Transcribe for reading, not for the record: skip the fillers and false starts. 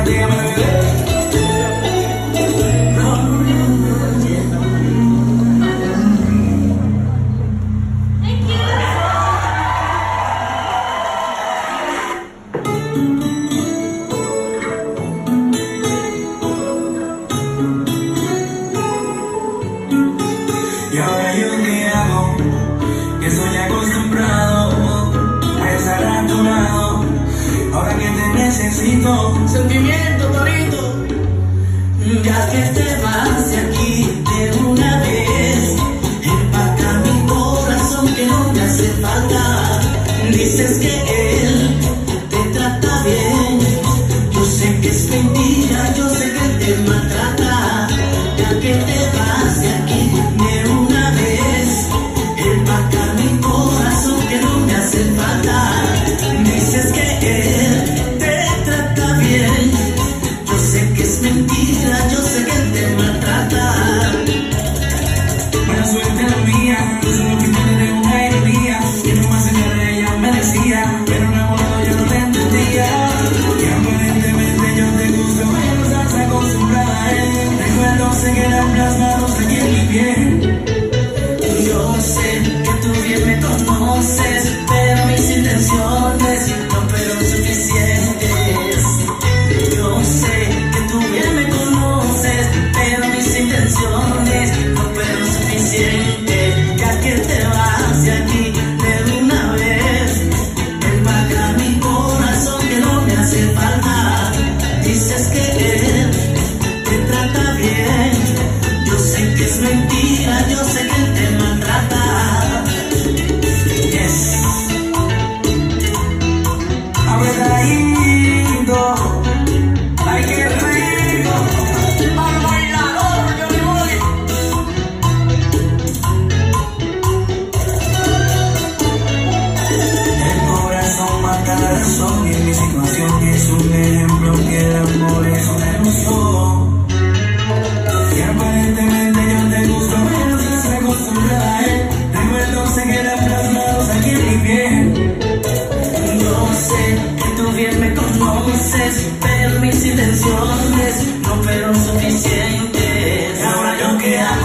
castígame, bebé. Y ahora yo qué hago, que soy acostumbrado a estar a tu lado. Ahora que te necesito, Sentimiento, Torito. Ya que te vas de aquí de una vez, empaca mi corazón que no me hace falta. Dices que él te trata bien, yo sé que es mentira, yo sé que él te maltrata. Ya que te vas de aquí de una vez, empaca mi corazón que no me hace falta. Dices que él te trata bien, yo sé que es mentira, yo sé que él te maltrata. buena suerte la mía, solo que tiene de una ironía. Que no más cerca de ella me decía, pero enamorado yo no te entendía. Que aparentemente yo te gusto, pero estás acostumbrada a él. Recuerdos se quedan plasmados aquí en mi piel. Yo sé que tú bien me conoces, pero mis intenciones no fueron suficientes. Yo sé que tú bien me conoces, pero mis intenciones no fueron suficientes. Ya que te vas de aquí de una vez, empaca mi corazón que no me hace falta. Dices que él te trata bien, yo sé que es mentira, yo sé que él te maltrata. Yes. Apretadito, ay qué rico. Al bailador, Johnny Boy. El corazón mata la razón y en mi situación es un ejemplo que el amor es una ilusión. Y aparentemente yo te gusto, pero estás acostumbrada a él. Recuerdos se quedan plasmados aquí en mi piel. Yo sé que tú bien me conoces, pero mis intenciones no fueron suficientes. Y ahora yo qué hago.